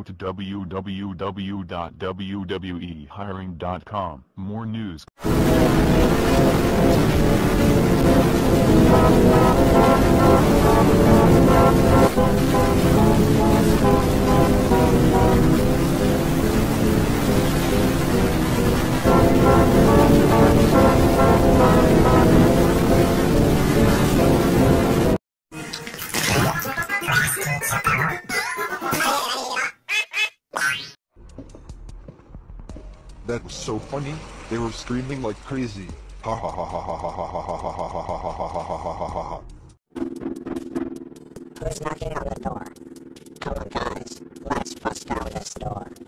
to www.wwehiring.com. More news. That was so funny, they were screaming like crazy. Ha ha ha ha ha ha ha ha ha ha ha ha ha ha ha ha ha. Who's knocking on the door? Come on guys, let's bust down this door.